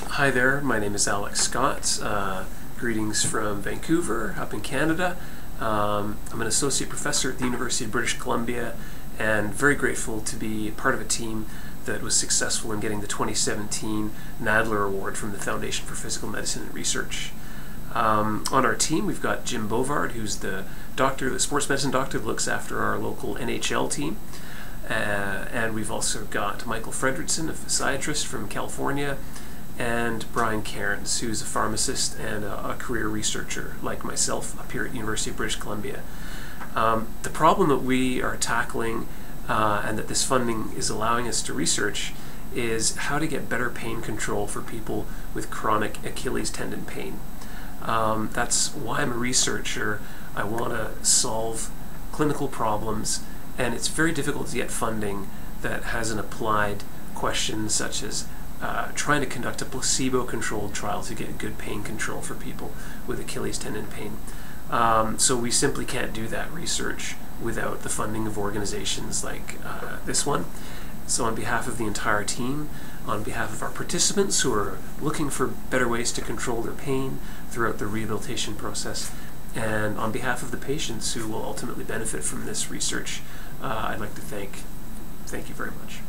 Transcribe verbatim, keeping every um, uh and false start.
Hi there, my name is Alex Scott. Uh, greetings from Vancouver, up in Canada. Um, I'm an associate professor at the University of British Columbia and very grateful to be part of a team that was successful in getting the twenty seventeen Nadler Award from the Foundation for Physical Medicine and Research. Um, on our team we've got Jim Bovard, who's the doctor, the sports medicine doctor that looks after our local N H L team. Uh, and we've also got Michael Fredrickson, a physiatrist from California, and Brian Cairns, who's a pharmacist and a, a career researcher like myself up here at the University of British Columbia. Um, the problem that we are tackling uh, and that this funding is allowing us to research is how to get better pain control for people with chronic Achilles tendon pain. Um, that's why I'm a researcher. I want to solve clinical problems, and it's very difficult to get funding that has an applied question such as uh, trying to conduct a placebo-controlled trial to get good pain control for people with Achilles tendon pain. Um, so we simply can't do that research without the funding of organizations like uh, this one. So on behalf of the entire team, on behalf of our participants who are looking for better ways to control their pain throughout the rehabilitation process, and on behalf of the patients who will ultimately benefit from this research, uh, I'd like to thank, thank you very much.